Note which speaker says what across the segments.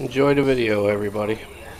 Speaker 1: Enjoy the video, everybody.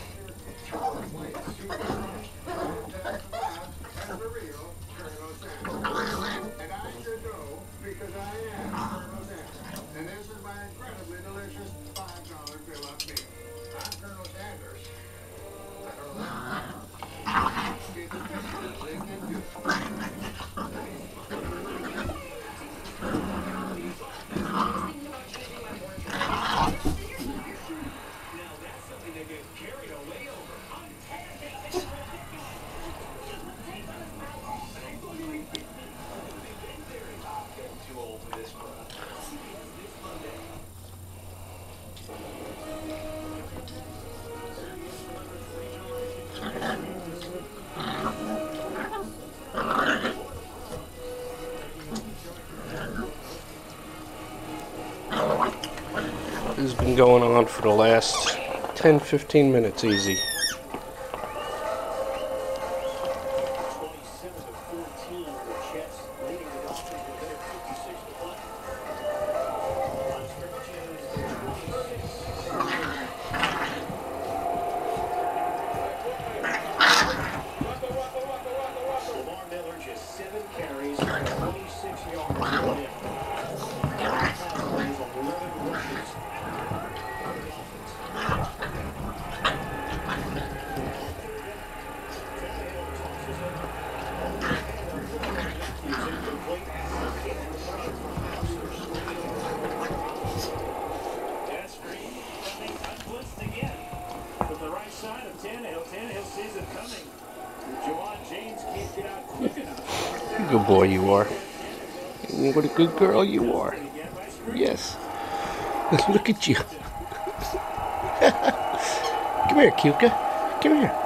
Speaker 1: This has been going on for the last 10-15 minutes easy. Good boy you are. What a good girl you are. Yes. Look at you. Come here, Cuca. Come here.